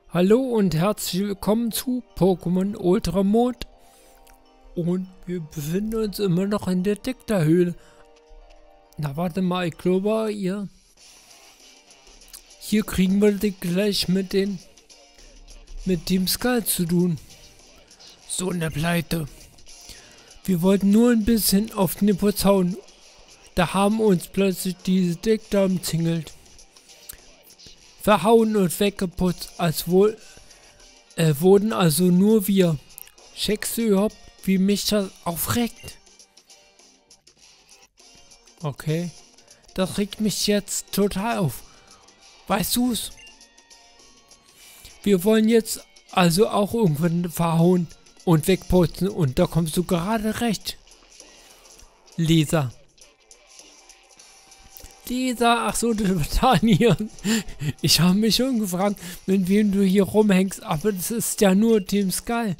Hallo und herzlich willkommen zu Pokémon Ultramond. Und wir befinden uns immer noch in der Dektar-Höhle. Na warte mal, ich glaube hier kriegen wir das gleich mit Team Skull zu tun. So eine Pleite. Wir wollten nur ein bisschen auf den Putz hauen. Da haben uns plötzlich diese Dektar umzingelt. Verhauen und weggeputzt, als wurden also nur wir. Checkst du überhaupt, wie mich das aufregt? Okay, das regt mich jetzt total auf. Weißt du's? Wir wollen jetzt also auch irgendwann verhauen und wegputzen und da kommst du gerade recht. Leser, ach so, das war Daniel. Ich habe mich schon gefragt, mit wem du hier rumhängst, aber das ist ja nur Team Skull.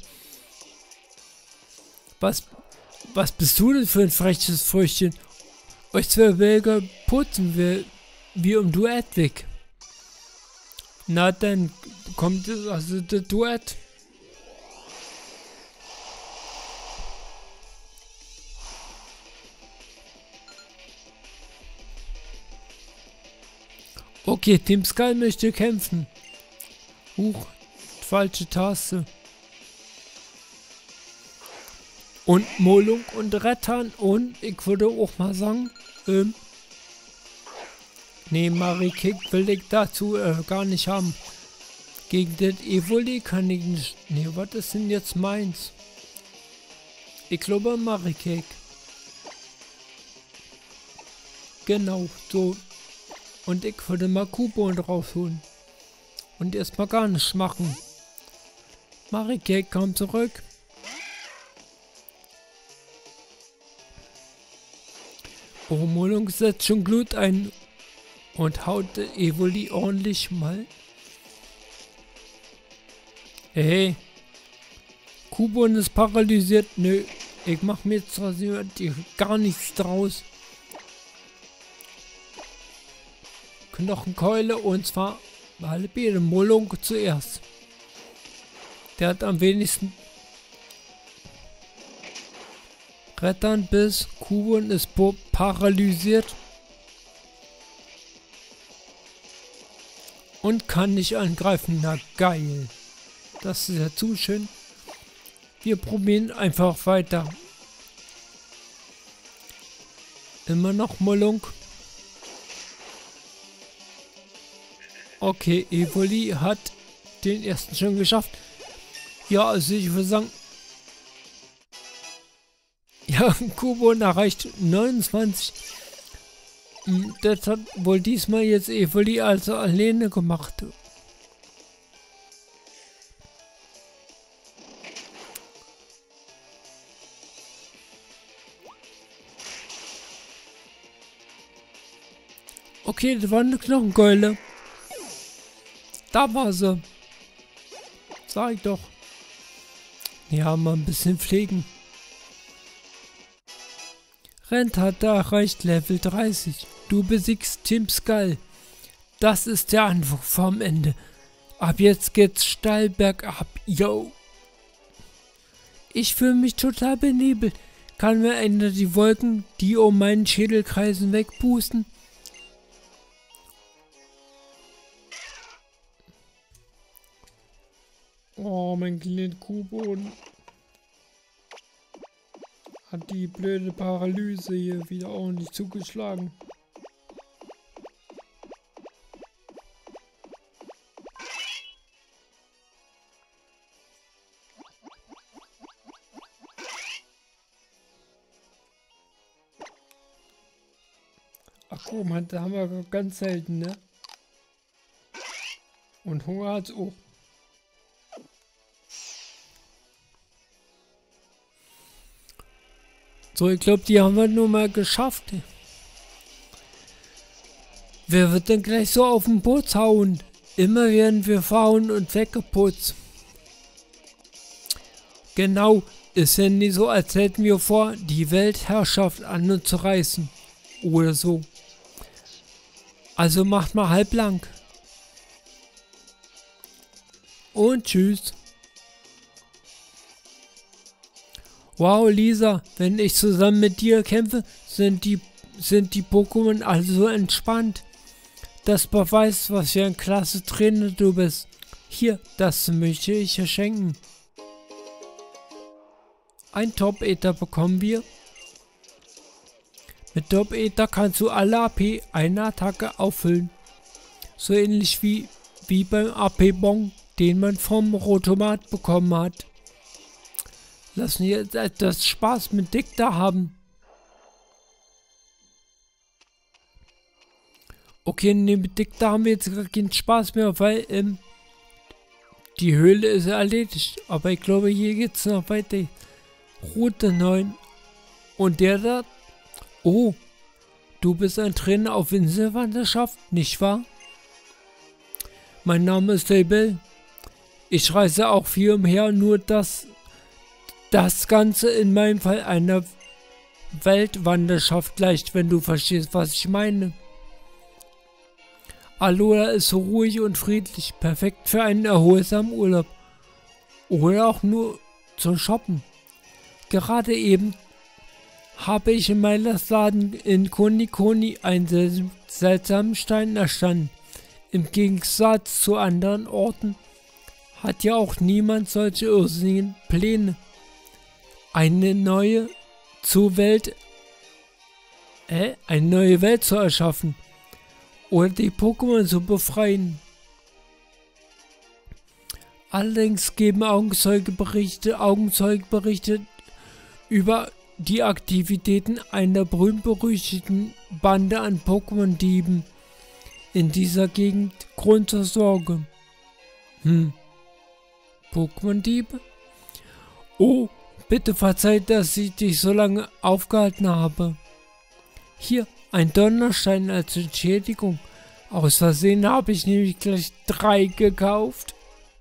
Was bist du denn für ein freches Früchtchen? Euch zwei Wälger putzen wir wie im Duett weg. Na dann kommt also das Duett. Okay, Team Skull möchte kämpfen. Huch, falsche Taste. Und Molung und Rettern und ich würde auch mal sagen, nee, Marikick will ich dazu gar nicht haben. Gegen das Evoli kann ich nicht. Nee, was ist denn jetzt meins? Ich glaube Marikick. Genau, so. Und ich würde mal Coupon rausholen. Und erstmal gar nichts machen. Marikick kommt zurück. Molung setzt schon Glut ein. Und haut Evoli ordentlich mal. Hey. Coupon ist paralysiert. Nö. Ich mach mir jetzt gar nichts draus. Knochenkeule und zwar alle beide. Molung zuerst. Der hat am wenigsten Rettern bis Coupon ist paralysiert und kann nicht angreifen. Na geil. Das ist ja zu schön. Wir probieren einfach weiter. Immer noch Molung. Okay, Evoli hat den ersten schon geschafft. Ja, also ich würde sagen, ja, Coupon erreicht 29. Das hat wohl diesmal jetzt Evoli also alleine gemacht. Okay, das war eine Knochenkeule. Da war sie. Sag ich doch. Ja, mal ein bisschen pflegen. Rent hat da erreicht Level 30. Du besiegst Team Skull. Das ist der Anfang vom Ende. Ab jetzt geht's steil bergab. Yo. Ich fühle mich total benebelt. Kann mir einer die Wolken, die um meinen Schädel kreisen, wegpusten? Oh, mein kleiner Coupon hat die blöde Paralyse hier wieder ordentlich zugeschlagen. Ach guck mal, da haben wir ganz selten, ne? Und Hunger hat's auch. So, ich glaube, die haben wir nur mal geschafft. Wer wird denn gleich so auf den Putz hauen? Immer werden wir verhauen und weggeputzt. Genau, ist ja nicht so, als hätten wir vor, die Weltherrschaft an uns zu reißen. Oder so. Also macht mal halblang. und tschüss. Wow, Lisa, wenn ich zusammen mit dir kämpfe, sind die Pokémon also entspannt. Das beweist, was für ein klasse Trainer du bist. Hier, das möchte ich dir schenken. Ein Top-Ether bekommen wir. Mit Top-Ether kannst du alle AP einer Attacke auffüllen. So ähnlich wie beim AP-Bon, den man vom Rotomat bekommen hat. Lassen wir jetzt etwas Spaß mit Dicta haben. Okay, ne, mit Dicta haben wir jetzt gar keinen Spaß mehr, weil die Höhle ist erledigt. Aber ich glaube, hier geht es noch weiter. Route 9. Und der da? Oh, du bist ein Trainer auf Inselwanderschaft, nicht wahr? Mein Name ist Abel. Ich reise auch viel umher, nur dass das Ganze in meinem Fall einer Weltwanderschaft gleicht, wenn du verstehst, was ich meine. Alola ist so ruhig und friedlich, perfekt für einen erholsamen Urlaub. Oder auch nur zum Shoppen. Gerade eben habe ich in Meilers Laden in Konikoni einen seltsamen Stein erstanden. Im Gegensatz zu anderen Orten hat ja auch niemand solche irrsinnigen Pläne. Eine neue Welt zu erschaffen oder die Pokémon zu befreien. Allerdings geben Augenzeugeberichte über die Aktivitäten einer berühmt-berüchtigten Bande an Pokémon-Dieben in dieser Gegend Grund zur Sorge. Pokémon-Diebe? Oh, bitte verzeiht, dass ich dich so lange aufgehalten habe. Hier, ein Donnerstein als Entschädigung. Aus Versehen habe ich nämlich gleich 3 gekauft.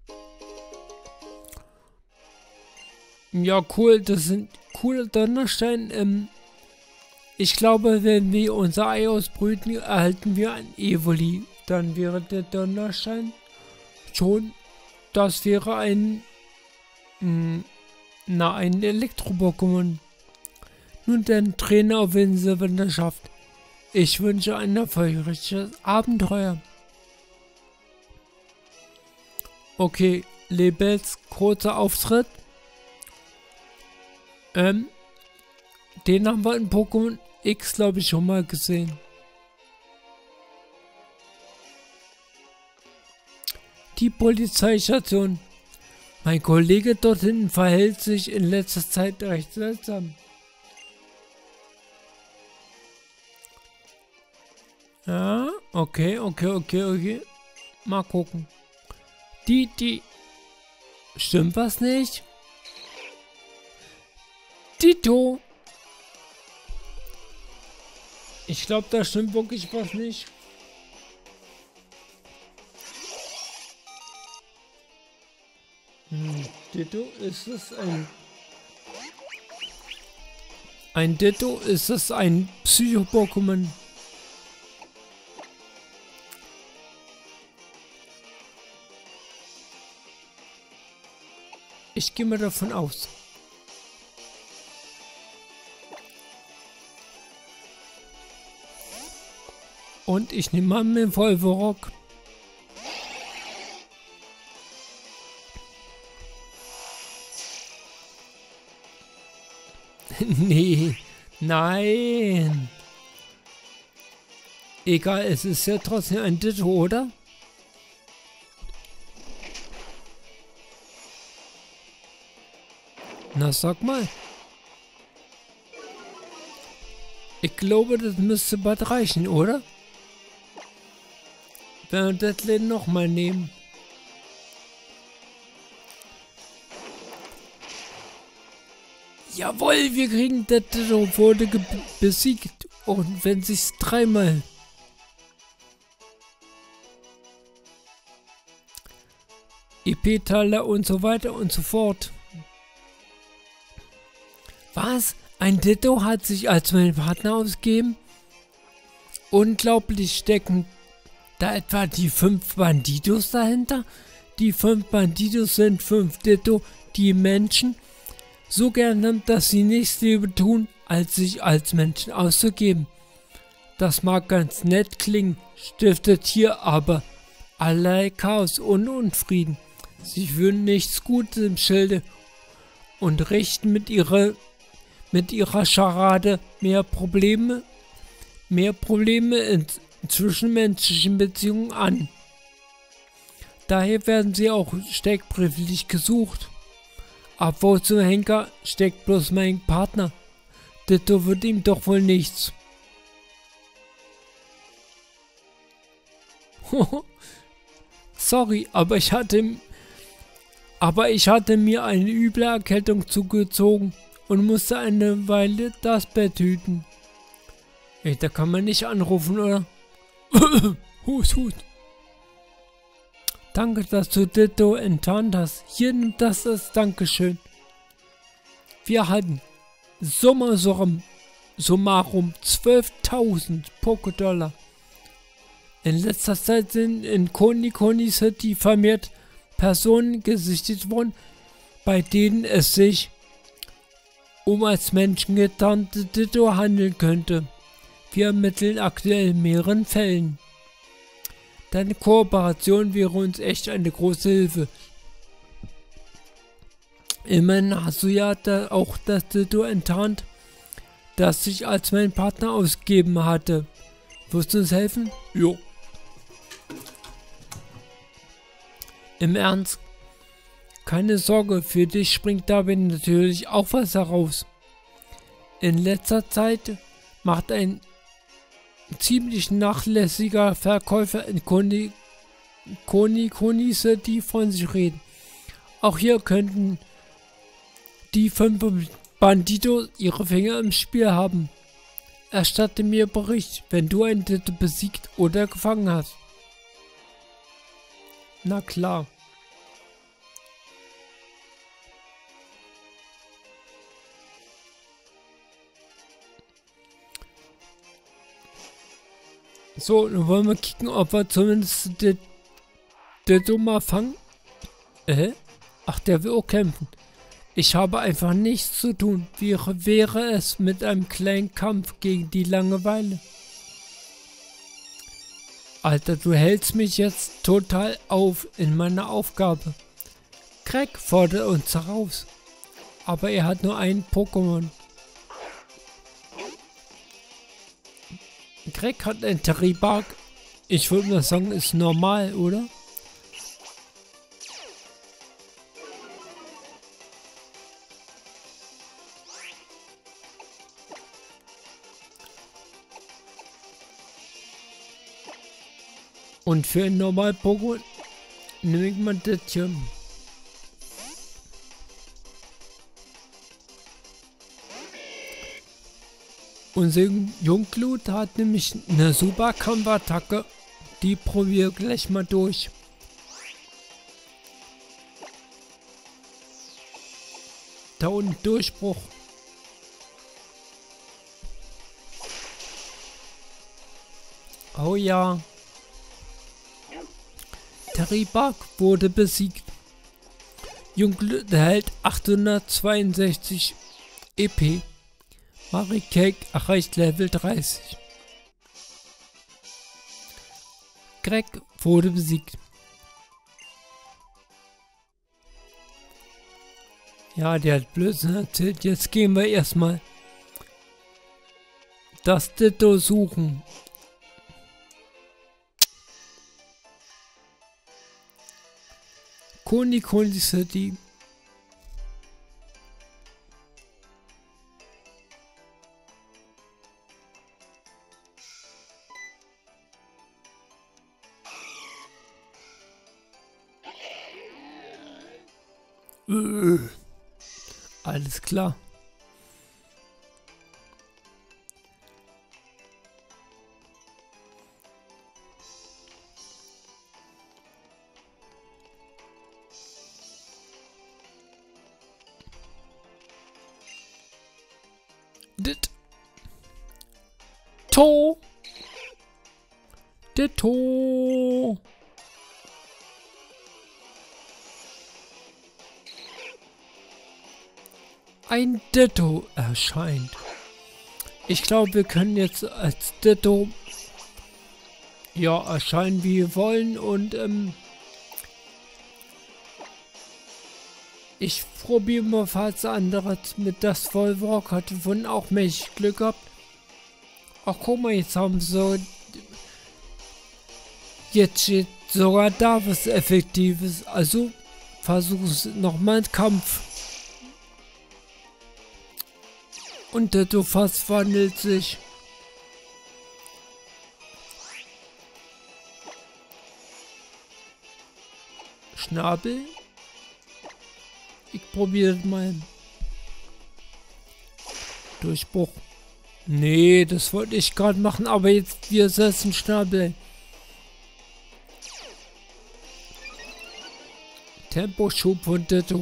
Ja, cool, das sind coole Donnersteine. Ich glaube, wenn wir unser Ei ausbrüten, erhalten wir ein Evoli. Dann wäre der Donnerstein schon, das wäre ein Elektro-Pokémon. Nun denn, Trainer auf Inselwanderschaft. Ich wünsche ein erfolgreiches Abenteuer. Okay, Lebels kurzer Auftritt. Den haben wir in Pokémon X, glaube ich, schon mal gesehen. Die Polizeistation. Mein Kollege dort hinten verhält sich in letzter Zeit recht seltsam. Ja, okay. Mal gucken. Stimmt was nicht? Tito! Ich glaube, da stimmt wirklich was nicht. Ditto, ist es ein Ditto? Ist es ein Psycho-Pokémon? Ich gehe mal davon aus. Und ich nehme mal meinen Volverock. Nee, nein. Egal, es ist ja trotzdem ein Ditto, oder? Na, sag mal. Ich glaube, das müsste bald reichen, oder? Wenn wir das nochmal nehmen. Jawohl, wir kriegen das wurde besiegt. Und wenn sich's 3-mal. EP-Taler und so weiter und so fort. Was? Ein Ditto hat sich als mein Partner ausgegeben? Unglaublich, stecken da etwa die 5 Bandidos dahinter, Die 5 Bandidos sind 5 Ditto, die Menschen so gerne, dass sie nichts lieber tun, als sich als Menschen auszugeben. Das mag ganz nett klingen, stiftet hier aber allerlei Chaos und Unfrieden. Sie führen nichts Gutes im Schilde und richten mit ihrer Scharade mehr Probleme in zwischenmenschlichen Beziehungen an. Daher werden sie auch steckbrieflich gesucht. Ab wo zum Henker steckt bloß mein Partner. Ditto wird ihm doch wohl nichts. Sorry, aber ich hatte mir eine üble Erkältung zugezogen und musste eine Weile das Bett hüten. Ey, da kann man nicht anrufen, oder? Hust, hust. Danke, dass du Ditto enttarnt hast. Hier, nimm das als Dankeschön. Wir hatten summarum 12.000 Poké-Dollar. In letzter Zeit sind in Koni City vermehrt Personen gesichtet worden, bei denen es sich um als Menschen getarnte Ditto handeln könnte. Wir ermitteln aktuell in mehreren Fällen. Deine Kooperation wäre uns echt eine große Hilfe. Immerhin hast du ja auch das Ditto enttarnt, das sich als mein Partner ausgegeben hatte. Wirst du uns helfen? Jo. Im Ernst? Keine Sorge, für dich springt dabei natürlich auch was heraus. In letzter Zeit macht ein ziemlich nachlässiger Verkäufer in Koni City von sich reden. Auch hier könnten die 5 Bandidos ihre Finger im Spiel haben. Erstatte mir Bericht, wenn du einen Ditto besiegt oder gefangen hast. Na klar. So, dann wollen wir kicken, ob wir zumindest Ditto mal fangen. Ach, der will auch kämpfen. Ich habe einfach nichts zu tun. Wie wäre es mit einem kleinen Kampf gegen die Langeweile? Alter, du hältst mich jetzt total auf in meiner Aufgabe. Greg fordert uns heraus. Aber er hat nur einen Pokémon. Greg hat einen Terribark. Ich würde mal sagen, ist normal, oder? Und für ein normal Pokémon nehme ich mal das hier. Unser Jungglut hat nämlich eine super Kampfattacke. Die probiere gleich mal durch. Da unten Durchbruch. Oh ja. Terribark wurde besiegt. Jungglut erhält 862 EP. Maricake erreicht Level 30. Greg wurde besiegt. Ja, der hat Blödsinn erzählt. Jetzt gehen wir erstmal das Ditto suchen. Koni City. Alles klar. Ditto. ein Ditto erscheint. Ich glaube, wir können jetzt als Ditto ja erscheinen, wie wir wollen. Und ich probiere mal, falls andere mit das Vollwalk hatte von auch mächtig Glück gehabt. Ach guck mal, jetzt haben so. Jetzt steht sogar da was Effektives. Also versuchen es nochmal einen Kampf. Und der Dofas verwandelt sich. Schnabel. Ich probiere mal. Durchbruch. Nee, das wollte ich gerade machen, aber jetzt wir setzen Schnabel. Temposchub von Ditto.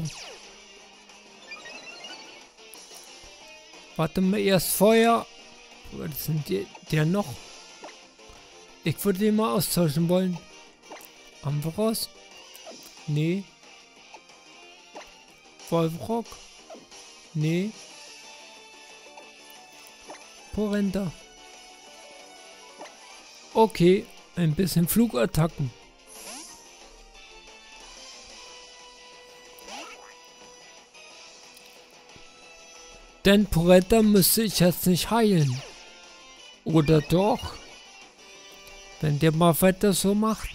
Warte mal, erst Feuer. Was sind der noch? Ich würde den mal austauschen wollen. Haben wir raus? Nee. Wolfrock? Nee. Porenta. Okay, ein bisschen Flugattacken. Denn Porenta müsste ich jetzt nicht heilen. Oder doch? Wenn der mal weiter so macht.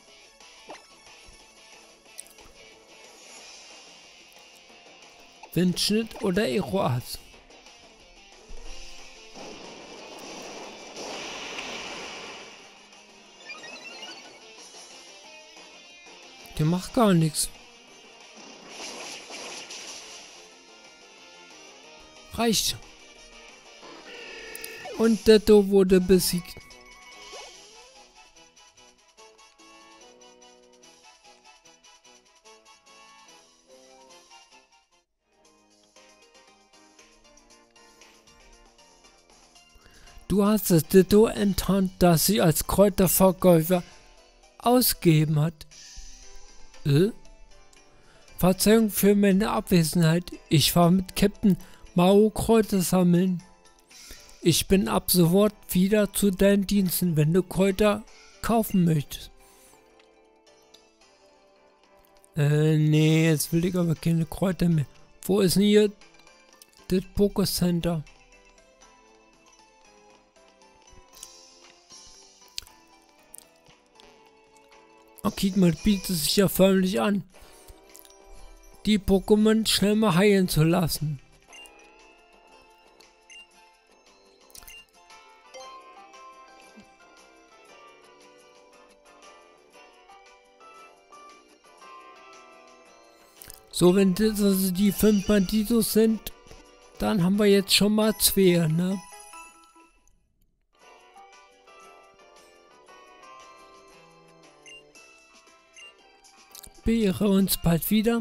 Windschnitt oder Aeroas. Der macht gar nichts. Reicht. Und Ditto wurde besiegt. Du hast das Ditto enttarnt, das sie als Kräuterverkäufer ausgegeben hat. Verzeihung für meine Abwesenheit. Ich war mit Captain Mao Kräuter sammeln. Ich bin ab sofort wieder zu deinen Diensten, wenn du Kräuter kaufen möchtest. Nee, jetzt will ich aber keine Kräuter mehr. Wo ist denn hier das Pokécenter? Oh, guck mal, bietet sich ja förmlich an, die Pokémon schnell mal heilen zu lassen. So, wenn das also die 5 Banditos sind, dann haben wir jetzt schon mal 2, ne? Beehre uns bald wieder.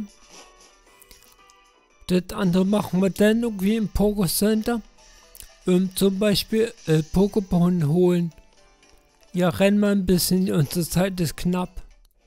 Das andere machen wir dann irgendwie im Pokécenter. Zum Beispiel Pokémon holen. Ja, renn mal ein bisschen, unsere Zeit ist knapp.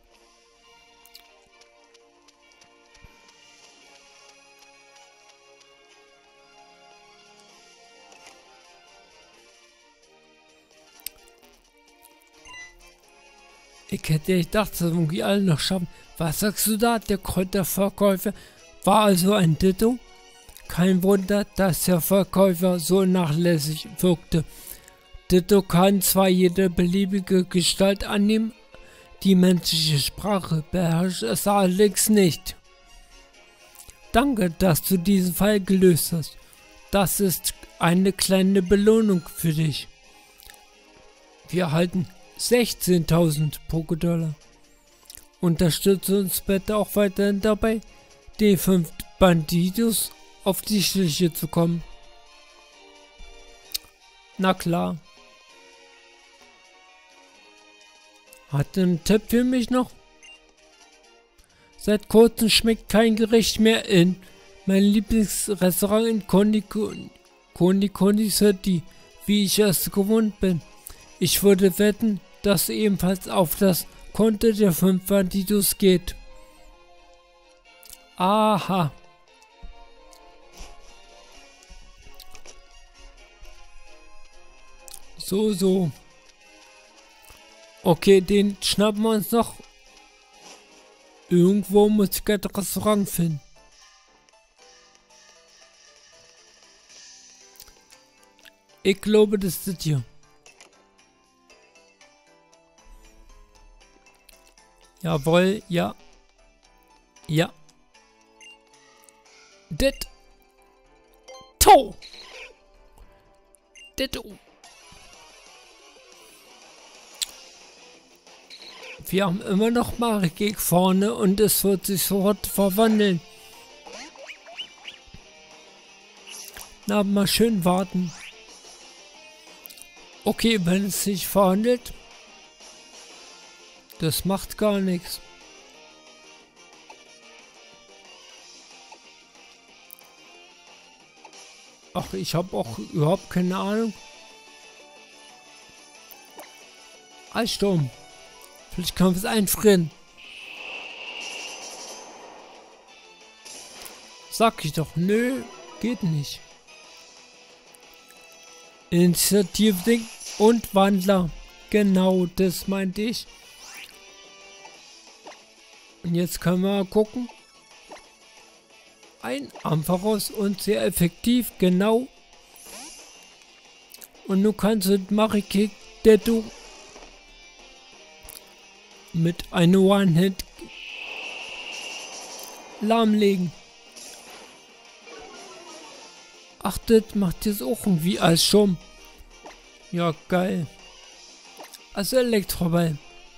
Ich hätte gedacht, dass irgendwie alle noch schaffen. Was sagst du da? Der Kräuterverkäufer war also ein Ditto? Kein Wunder, dass der Verkäufer so nachlässig wirkte. Ditto kann zwar jede beliebige Gestalt annehmen, die menschliche Sprache beherrscht es allerdings nicht. Danke, dass du diesen Fall gelöst hast. Das ist eine kleine Belohnung für dich. Wir erhalten 16.000 Pokédollar. Unterstütze uns bitte auch weiterhin dabei, den 5 Banditos auf die Schliche zu kommen. Na klar. Hat er einen Tipp für mich noch? Seit kurzem schmeckt kein Gericht mehr in mein Lieblingsrestaurant in Koni City, wie ich es gewohnt bin. Ich würde wetten, dass ebenfalls auf das Konto der 5 Banditos geht. Aha. So, so. Okay, den schnappen wir uns noch. Irgendwo muss ich ein Restaurant finden. Ich glaube, das ist das hier. Jawohl, ja. Ja. Det. To. Ditto. Wir haben immer noch Marikek vorne und es wird sich sofort verwandeln. Na, mal schön warten. Okay, wenn es sich verwandelt, das macht gar nichts. Ach, ich habe auch überhaupt keine Ahnung. Eissturm. Vielleicht können wir es einfrieren. Sag ich doch, nö, geht nicht. Initiativding und Wandler. Genau, das meinte ich. Und jetzt können wir mal gucken. Ein Ampharos und sehr effektiv, genau. Und du kannst mit Marikek, der du mit einer One-Hit lahmlegen. Ach, das macht jetzt auch irgendwie als Schirm. Ja, geil. Also Elektroball.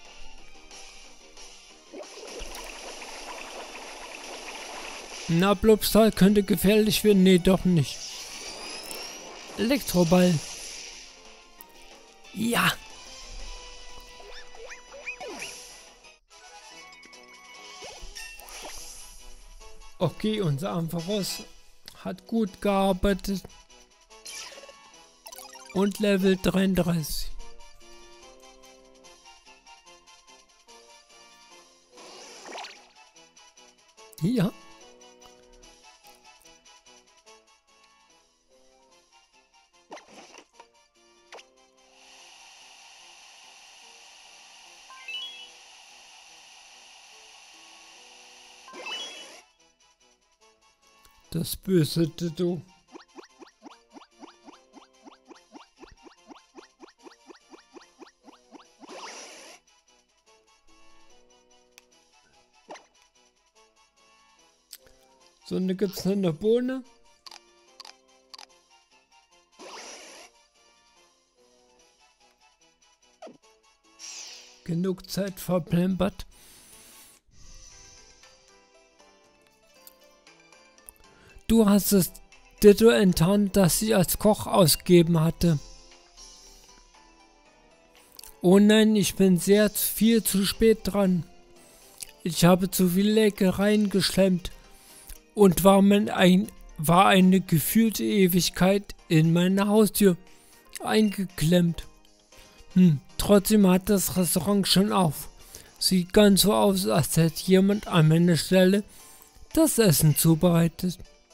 Na, Blobstal könnte gefährlich werden. Nee, doch nicht. Elektroball. Ja. Okay, unser Ampharos hat gut gearbeitet. Und Level 33. Ja. Das böse Ditto. So, und da gibt es noch eine Bohne. Genug Zeit verplempert. Du hast es Ditto enttarnt, das ich als Koch ausgegeben hatte. Oh nein, ich bin sehr viel zu spät dran. Ich habe zu viele Leckereien geschlemmt und war eine gefühlte Ewigkeit in meiner Haustür eingeklemmt. Trotzdem hat das Restaurant schon auf. Sieht ganz so aus, als hätte jemand an meiner Stelle das Essen zubereitet.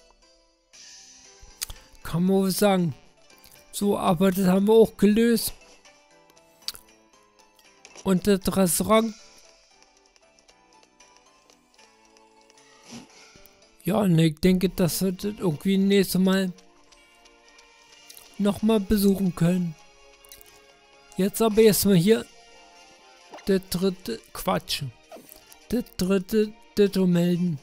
Kann man wohl sagen. So, aber das haben wir auch gelöst. Und das Restaurant. Ja, und ich denke, dass wir das irgendwie nächstes Mal nochmal besuchen können. Jetzt aber erstmal hier der dritte Quatsch. Der dritte Ditto melden.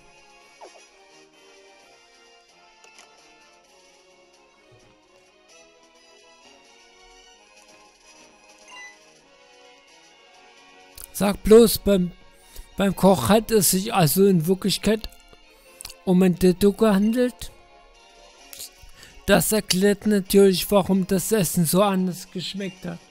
Sag bloß, beim Koch hat es sich also in Wirklichkeit um ein Ditto gehandelt. Das erklärt natürlich, warum das Essen so anders geschmeckt hat.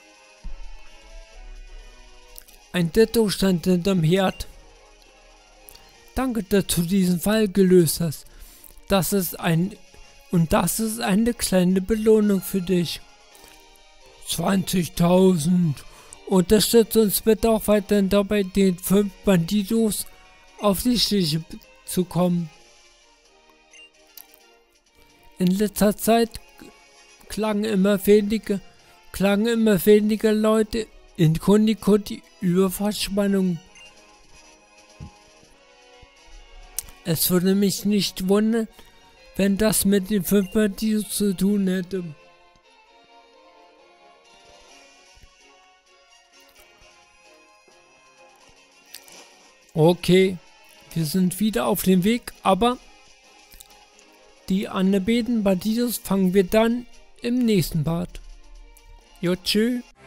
Ein Ditto stand hinterm Herd. Danke, dass du diesen Fall gelöst hast. Das ist eine kleine Belohnung für dich. 20.000. Unterstützt uns bitte auch weiterhin dabei, den 5 Bandidos auf die Schliche zu kommen. In letzter Zeit klangen immer wenige klagen immer weniger Leute in Kundikutti über Verspannung. Es würde mich nicht wundern, wenn das mit den 5 Bandidos zu tun hätte. Okay, wir sind wieder auf dem Weg, aber die anderen beiden Bandidos fangen wir dann im nächsten Part. Jo, tschüss.